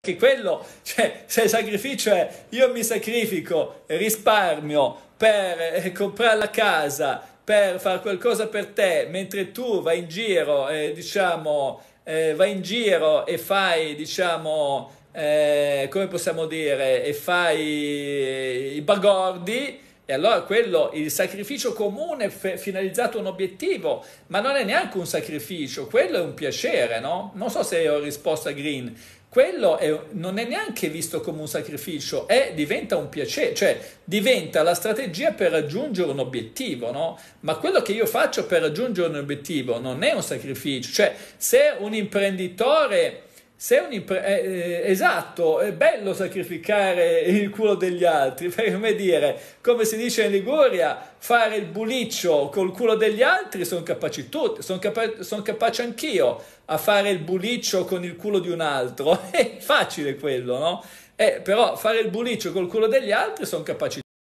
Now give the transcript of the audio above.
che quello, cioè, se il sacrificio è io mi sacrifico, risparmio per comprare la casa, per fare qualcosa per te, mentre tu vai in giro, vai in giro e fai, diciamo, come possiamo dire, e fai i bagordi, e allora quello, il sacrificio comune finalizzato a un obiettivo, ma non è neanche un sacrificio, quello è un piacere, no? Non so se ho risposto a Green. Non è neanche visto come un sacrificio, diventa un piacere, cioè diventa la strategia per raggiungere un obiettivo, no? Ma quello che io faccio per raggiungere un obiettivo non è un sacrificio, cioè se un imprenditore esatto, è bello sacrificare il culo degli altri, per come dire, come si dice in Liguria, fare il buliccio col culo degli altri sono capaci tutti, sono capace anch'io a fare il buliccio con il culo di un altro, è facile quello, no? Però fare il buliccio col culo degli altri sono capaci